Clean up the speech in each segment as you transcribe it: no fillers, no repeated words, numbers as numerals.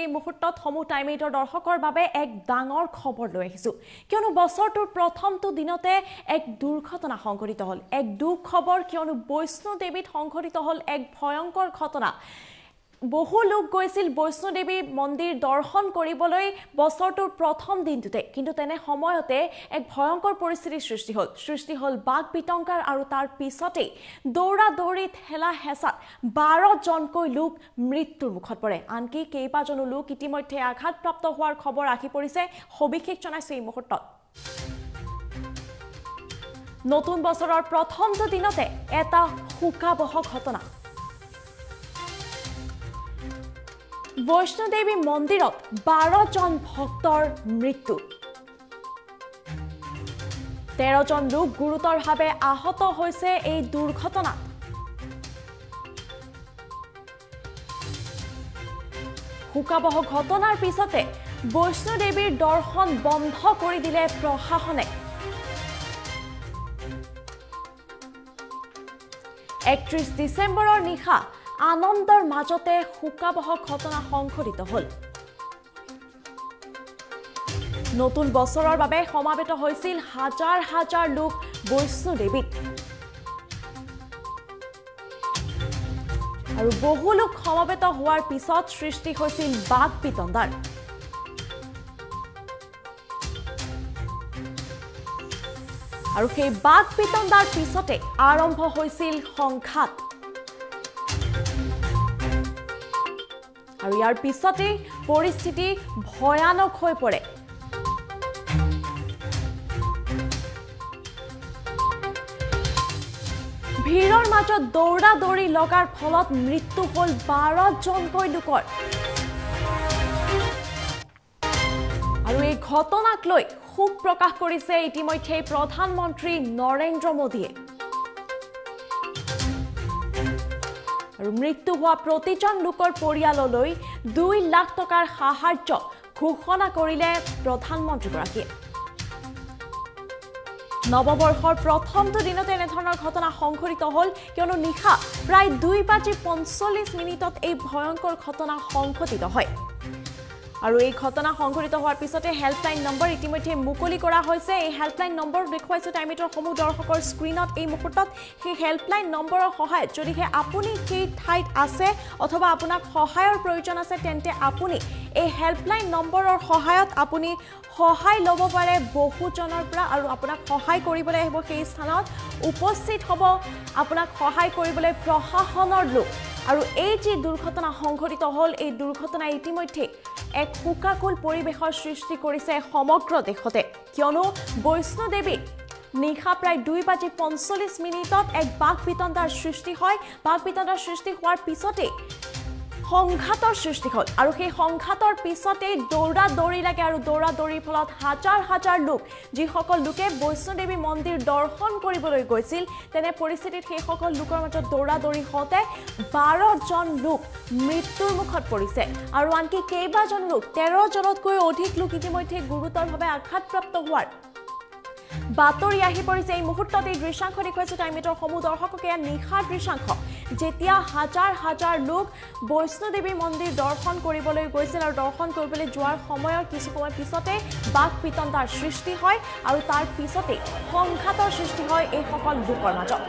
মুহূৰ্তত সমূহ টাইম 8ৰ দৰ্শকৰ বাবে এক ডাঙৰ খবৰ লৈ আহিছো কিয়নো বছৰটোৰ প্ৰথমটো দিনতে এক দুৰ্ঘটনা সংঘটিত হ'ল এক দুখ খবৰ কিয়নো বৈষ্ণোদেৱীত সংঘটিত হ'ল এক ভয়ংকৰ ঘটনা বহু লোক গৈছিল বৈষ্ণোদেৱী মন্দিৰ দৰ্শন কৰিবলৈ বছৰটোৰ প্ৰথম দিনটোতে কিন্তু তেনে সময়তে এক ভয়ংকৰ পৰিস্থিতিৰ সৃষ্টি হ'ল বাঘ বিতংকাৰ আৰু তাৰ পিছতে দৌৰা দৌৰি ঠেলা হেঁচাত 12 জনকৈ লোক মৃত্যুৰ মুখত পৰে আনকি কেইবাজনো লোক ইতিমধ্যে আঘাতপ্ৰাপ্ত হোৱাৰ খবৰ আহি পৰিছে সবিশেষ জনাইছে এই মুহূৰ্তত নতুন বছৰৰ প্ৰথমটো দিনতে এটা হুকাবহ ঘটনা বৈষ্ণোদেৱী মন্দিৰত 12 জন ভক্তৰ মৃত্যু 13 জন লোক গুৰুতৰভাৱে আহত হৈছে এই দুৰ্ঘটনাত হুকাবহ ঘটনাৰ পিছতে বৈষ্ণোদেৱীৰ দৰ্শন বন্ধ কৰি দিলে প্ৰশাসনে 31 ডিচেম্বৰৰ নিশা আনন্দৰ মাজতে হুকাবহ ঘটনা সংঘটিত হ'ল নতুন বছৰৰ বাবে সমাবেত হৈছিল হাজাৰ হাজাৰ লোক বৈষ্ণোদেৱীত আৰু বহু লোক সমাবেত হোৱাৰ পিছত সৃষ্টি হৈছিল বাঘ বিতণ্ডাৰ আৰু সেই বাঘ বিতণ্ডাৰ পিছতে আৰম্ভ হৈছিল সংঘাত আৰু ইয়াৰ পিছতে পৰিস্থিতি ভয়ানক হৈ পৰে ভিৰৰ মাজত দৌৰা দৌৰি লগাৰ ফলত মৃত্যু হ'ল 12 জনকৈ লোকৰ আৰু এই ঘটনাক লৈ শোক প্ৰকাশ কৰিছে ইতিমধ্যে প্ৰধানমন্ত্ৰী নৰেন্দ্ৰ মোদীয়ে আৰু মৃত্যু হোৱা প্ৰতিজন লোকৰ পৰিয়াললৈ 2 লাখ টকাৰ সাহায্য ঘোষণা কৰিলে প্ৰধানমন্ত্ৰীগৰাকীয়ে নৱবৰ্ষৰ প্ৰথমটো দিনতে এনেধৰণৰ ঘটনা সংঘটিত হ'ল কিয়নো নিশা প্ৰায় 2:45 এই ভয়ংকৰ ঘটনা সংঘটিত হয় আৰু এই ঘটনা সংঘটিত হোৱাৰ পিছতে হেল্পলাইন নম্বৰ ইতিমধ্যে মুকলি কৰা হৈছে এই হেল্পলাইন নম্বৰ দেখুৱাইছো টাইম 8ৰ সমূহ দৰ্শকৰ স্ক্ৰিনত এই মুহূৰ্তত সেই হেল্পলাইন নম্বৰৰ সহায়ত যদিহে আপুনি সেই ঠাইত আছে অথবা আপোনাক সহায়ৰ প্ৰয়োজন আছে তেন্তে আপুনি এই হেল্পলাইন নম্বৰৰ সহায়ত আপুনি সহায় ল'ব পাৰে বহুজনৰ পৰা আৰু আপোনাক সহায় কৰিবলৈ আহিব সেই স্থানত উপস্থিত হ'ব আপোনাক সহায় কৰিবলৈ প্ৰশাসনৰ লোক আৰু এই যে দুৰ্ঘটনা সংঘটিত হ'ল এই দুৰ্ঘটনা ইতিমধ্যে এক হুকাকুল পৰিৱেশৰ সৃষ্টি কৰিছে সমগ্ৰ দেশতে কিয়নো বৈষ্ণোদেৱীত নিশা প্ৰায় 2:45 এক বাঘ বিতণ্ডাৰ সৃষ্টি হয় বাঘ বিতণ্ডাৰ সৃষ্টি হোৱাৰ পিছতে সংঘাতৰ সৃষ্টি হ'ল আৰু সেই সংঘাতৰ পিছতে দৌৰা দৌৰি লাগে আৰু দৌৰা দৌৰিৰ ফলত হাজাৰ হাজাৰ লোক যিসকল লোকে বৈষ্ণোদেৱী মন্দিৰ দৰ্শন কৰিবলৈ গৈছিল তেনে পৰিস্থিতিত সেই সকল লোকৰ মাজত দৌৰা দৌৰি হওঁতে 12 জন লোক মৃত্যুৰ মুখত পৰিছে আৰু আনকি কেইবাজন লোক 13 জনতকৈ অধিক লোক ইতিমধ্যে গুৰুতৰভাৱে আঘাতপ্ৰাপ্ত হোৱাৰ বাতৰি আহি পৰিছে এই মুহূৰ্তত এই দৃশ্যাংশ দেখুৱাইছো টাইম 8ৰ সমূহ দৰ্শকক এয়া নিশাৰ দৃশ্যাংশ যেতিয়া হাজাৰ হাজাৰ লোক বৈষ্ণোদেৱী মন্দিৰ দৰ্শন কৰিবলৈ গৈছিল আৰু দৰ্শন কৰিবলৈ যোৱাৰ সময়ৰ কিছু সময় পিছতে বাঘ বিতণ্ডাৰ সৃষ্টি হয় আৰু তাৰ পিছতে সংঘাতৰ সৃষ্টি হয় এই সকল লোকৰ মাজত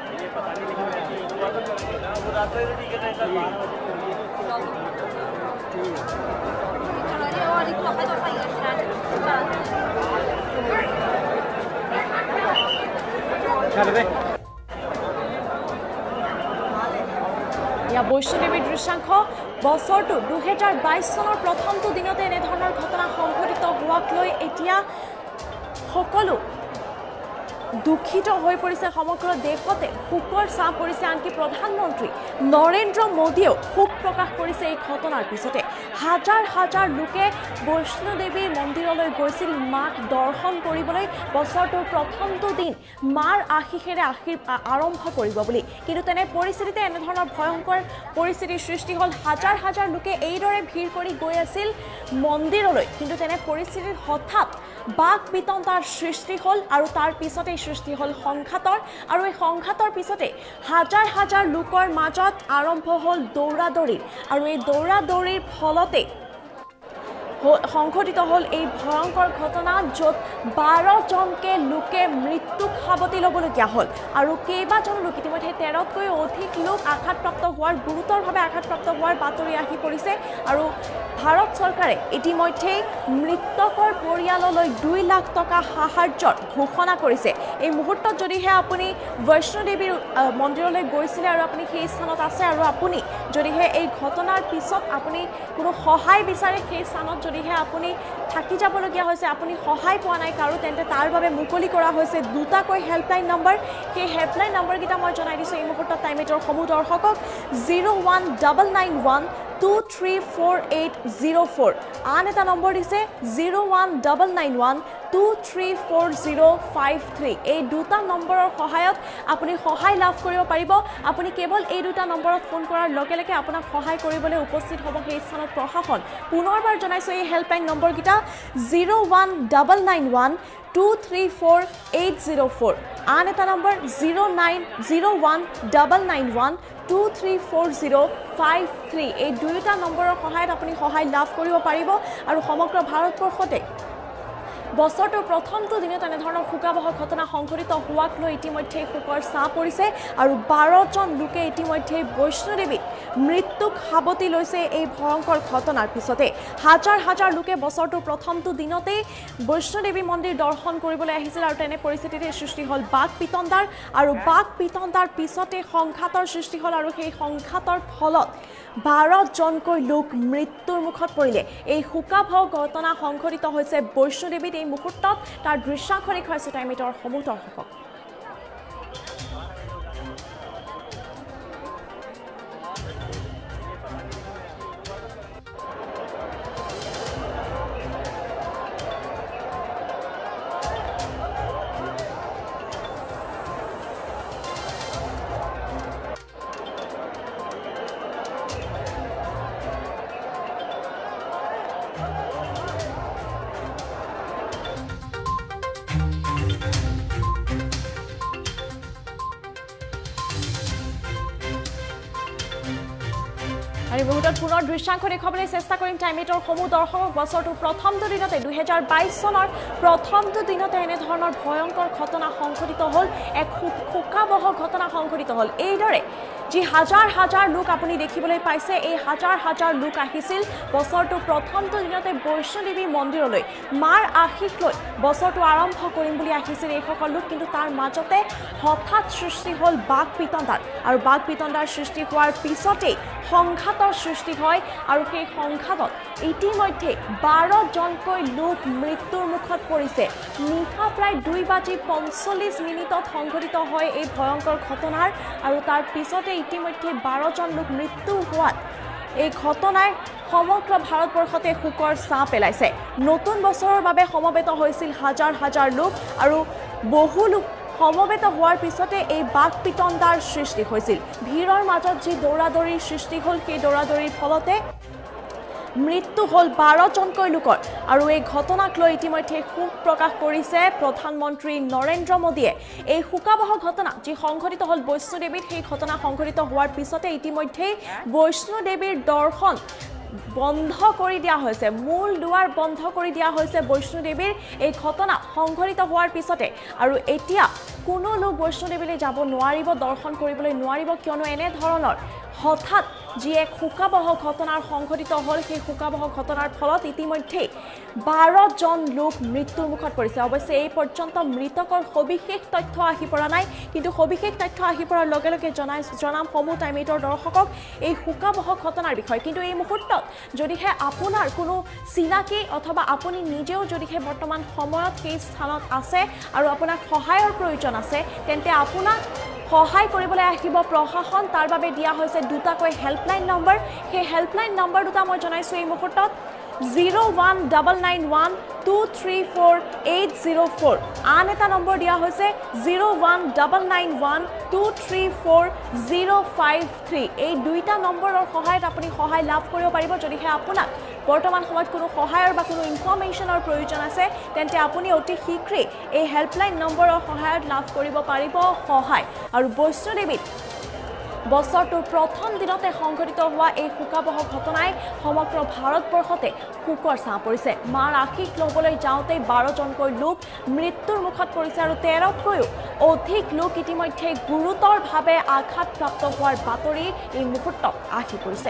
ইয়া বৈষ্ণোদেৱীৰ দৃশ্যাংশ বছৰটো 2022 চনৰ প্ৰথমটো দিনতে এনেধৰণৰ ঘটনা সংঘটিত হোৱাক লৈ এতিয়া সকলো দুখিত হৈ পৰিছে সমগ্ৰ দেশতে শোকৰ ছাঁ পৰিছে আনকি প্ৰধানমন্ত্ৰী নৰেন্দ্ৰ মোদীয়েও শোক প্ৰকাশ কৰিছে এই ঘটনাৰ পিছতে হাজাৰ হাজাৰ লোকে বৈষ্ণোদেৱীৰ মন্দিৰলৈ গৈছিল মাক দৰ্শন কৰিবলৈ বছৰটোৰ প্ৰথমটো দিন মাৰ আশীষেৰে আৰম্ভ কৰিব বুলি কিন্তু তেনে পৰিস্থিতিতে এনেধৰণৰ ভয়ংকৰ পৰিস্থিতিৰ সৃষ্টি হ'ল হাজাৰ হাজাৰ লোকে এইদৰে ভিৰ কৰি গৈ আছিল মন্দিৰলৈ কিন্তু তেনে পৰিস্থিতিত হঠাৎ বাঘ বিতণ্ডাৰ সৃষ্টি হ'ল আৰু তাৰ পিছতে সৃষ্টি হ'ল সংঘাতৰ আৰু এই সংঘাতৰ পিছতে হাজাৰ হাজাৰ লোকৰ মাজত আৰম্ভ হ'ল দৌৰা দৌৰি আৰু এই দৌৰা দৌৰিৰ ফলতে সংঘটিত হ'ল এই ভয়ংকৰ ঘটনা য'ত 12জনকে লোকে মৃত্যুক সাৱটি ল'বলগীয়া হ'ল আৰু কেইবাজন লোক ইতিমধ্যে 13তকৈ অধিক লোক আঘাতপ্ৰাপ্ত হোৱাৰ গুৰুতৰভাৱে আঘাতপ্ৰাপ্ত হোৱাৰ বাতৰি আহি পৰিছে আৰু ভাৰত চৰকাৰে ইতিমধ্যে মৃতকৰ পৰিয়াললৈ 2 লাখ টকা সাহায্যৰ ঘোষণা কৰিছে এই মুহূৰ্তত যদিহে আপুনি বৈষ্ণোদেৱীৰ মন্দিৰলৈ গৈছিলে আৰু আপুনি সেই স্থানত আছে আৰু আপুনি যদিহে এই ঘটনাৰ পিছত আপুনি কোনো সহায় বিচাৰে সেই স্থানত যদিহে আপুনি থাকি যাবলগীয়া হৈছে আপুনি সহায় পোৱা নাই কাৰো তেন্তে তাৰ বাবে মুকলি কৰা হৈছে 2টাকৈ হেল্পলাইন নম্বৰ সেই হেল্পলাইন নম্বৰকেইটা মই জনাই দিছোঁ এই মুহূৰ্তত টাইমেটৰ সমূহ দৰ্শকক 01991 234804 আন এটা নম্বৰ দিছে 01991 234053 এই 2টা নম্বৰৰ সহায়ত আপুনি সহায় লাভ কৰিব পাৰিব আপুনি কেৱল এই 2টা নম্বৰত ফোন কৰাৰ লগে লগে আপোনাক সহায় কৰিবলৈ উপস্থিত হ'ব সেই স্থানত প্ৰশাসন পুনৰবাৰ জনাইছোঁ এই হেল্পলাইন নম্বৰকেইটা 01991 234804 আন এটা নম্বৰ 0901991 234053 এই 2টা নম্বৰৰ সহায়ত আপুনি সহায় লাভ কৰিব পাৰিব আৰু সমগ্ৰ ভাৰতবৰ্ষতে বছৰটোৰ প্ৰথমটো দিনত এনেধৰণৰ শোকাবহ ঘটনা সংঘটিত হোৱাক লৈ ইতিমধ্যে শোকৰ ছাঁ পৰিছে আৰু 12জন লোকে ইতিমধ্যে বৈষ্ণোদেৱীত মৃত্যুক সাৱটি লৈছে এই ভয়ংকৰ ঘটনাৰ পিছতে হাজাৰ হাজাৰ লোকে বছৰটোৰ প্ৰথমটো দিনতেই বৈষ্ণোদেৱী মন্দিৰ দৰ্শন কৰিবলৈ আহিছিল আৰু তেনে পৰিস্থিতিতে সৃষ্টি হ'ল বাঘ পিতন্দাৰ আৰু বাঘ পিতন্দাৰ পিছতে সংঘাতৰ সৃষ্টি হ'ল আৰু সেই সংঘাতৰ ফলত 12জনকৈ লোক মৃত্যুৰ মুখত পৰিলে এই শোকাবহ ঘটনা সংঘটিত হৈছে বৈষ্ণোদেৱীত এই মুহূৰ্তত তাৰ দৃশ্যাংশ দেখুৱাইছে টাইমেটৰ সমূহ দৰ্শকক আৰু বহুতত পুনৰ দৃশ্যাংশ দেখুৱাবলৈ চেষ্টা কৰিম টাইমেটৰ সমূহ দৰ্শকক বছৰটোৰ প্ৰথমটো দিনতে 2022 চনৰ প্ৰথমটো দিনতে এনেধৰণৰ ভয়ংকৰ ঘটনা সংঘটিত হ'ল এক শোকাবহ ঘটনা সংঘটিত হ'ল এইদৰে যি হাজাৰ হাজাৰ লোক আপুনি দেখিবলৈ পাইছে এই হাজাৰ হাজাৰ লোক আহিছিল বছৰটোৰ প্ৰথমটো দিনতে বৈষ্ণোদেৱী মন্দিৰলৈ মাৰ আশীষ লৈ বছৰটো আৰম্ভ কৰিম বুলি আহিছিল এইসকল লোক কিন্তু তাৰ মাজতে হঠাৎ সৃষ্টি হ'ল বাঘ পিতন্দাৰ আৰু বাঘ পিতন্দাৰ সৃষ্টি হোৱাৰ পিছতেই সংঘাতৰ সৃষ্টি হয় আৰু সেই সংঘাতত ইতিমধ্যে 12জনকৈ লোক মৃত্যুৰ মুখত পৰিছে নিশা প্ৰায় 2:45 সংঘটিত হয় এই ভয়ংকৰ ঘটনাৰ আৰু তাৰ পিছতে ইতিমধ্যে 12জন লোক মৃত্যু হোৱাত এই ঘটনাই সমগ্ৰ ভাৰতবৰ্ষতে শোকৰ ছাঁ পেলাইছে নতুন বছৰৰ বাবে সমবেত হৈছিল হাজাৰ হাজাৰ লোক আৰু বহু লোক সমবেত হোৱাৰ পিছতে এই বাঘ পিতন্দাৰ সৃষ্টি হৈছিল ভিৰৰ মাজত যি দৌৰাদৌৰিৰ সৃষ্টি হ'ল সেই দৌৰাদৌৰিৰ ফলতে মৃত্যু হ'ল 12জনকৈ লোকৰ আৰু এই ঘটনাক লৈ ইতিমধ্যে শোক প্ৰকাশ কৰিছে প্ৰধানমন্ত্ৰী নৰেন্দ্ৰ মোদীয়ে এই শোকাবহ ঘটনা যি সংঘটিত হ'ল বৈষ্ণোদেৱীত সেই ঘটনা সংঘটিত হোৱাৰ পিছতে ইতিমধ্যে বৈষ্ণোদেৱীৰ দৰ্শন বন্ধ কৰি দিয়া হৈছে মূল দুৱাৰ বন্ধ কৰি দিয়া হৈছে বৈষ্ণোদেৱীৰ এই ঘটনা সংঘটিত হোৱাৰ পিছতে আৰু এতিয়া কোনো লোক বৈষ্ণোদেৱীলৈ যাব নোৱাৰিব দৰ্শন কৰিবলৈ নোৱাৰিব কিয়নো এনে ধৰণৰ হঠাৎ যি এক শোকাবহ ঘটনাৰ সংঘটিত হ'ল সেই শোকাবহ ঘটনাৰ ফলত ইতিমধ্যে 12জন লোক মৃত্যুৰ মুখত পৰিছে অৱশ্যে এই পৰ্যন্ত মৃতকৰ সবিশেষ তথ্য আহি পৰা নাই কিন্তু সবিশেষ তথ্য আহি পৰাৰ লগে লগে জনাম সমূহ টাইমেটৰ দৰ্শকক এই শোকাবহ ঘটনাৰ বিষয়ে কিন্তু এই মুহূৰ্তত যদিহে আপোনাৰ কোনো চিনাকি অথবা আপুনি নিজেও যদিহে বৰ্তমান সময়ত সেই স্থানত আছে আৰু আপোনাক সহায়ৰ প্ৰয়োজন আছে তেন্তে আপোনাক সহায় কৰিবলৈ আহিব প্ৰশাসন তাৰ বাবে দিয়া হৈছে 2টাকৈ হেল্পলাইন নম্বৰ সেই হেল্পলাইন নম্বৰ 2টা মই জনাইছোঁ এই মুহূৰ্তত 01991 234804 আন এটা নম্বৰ দিয়া হৈছে 01991 234053 এই 2টা নম্বৰৰ সহায়ত আপুনি সহায় লাভ কৰিব পাৰিব যদিহে আপোনাক বৰ্তমান সময়ত কোনো সহায়ৰ বা কোনো ইনফৰমেশ্যনৰ প্ৰয়োজন আছে তেন্তে আপুনি অতি শীঘ্ৰেই এই হেল্পলাইন নম্বৰৰ সহায়ত লাভ কৰিব পাৰিব সহায় আৰু বৈষ্ণোদেৱীত বছৰটোৰ প্ৰথম দিনতে সংঘটিত হোৱা এই শোকাবহ ঘটনাই সমগ্ৰ ভাৰতবৰ্ষতে শোকৰ ছাঁ পৰিছে। মাৰ আশীষ ল'বলৈ যাওঁতেই 12জনকৈ লোক মৃত্যুৰ মুখত পৰিছে আৰু 13তকৈও অধিক লোক ইতিমধ্যে গুৰুতৰভাৱে আঘাতপ্ৰাপ্ত হোৱাৰ বাতৰি এই মুহূৰ্তত আহি পৰিছে।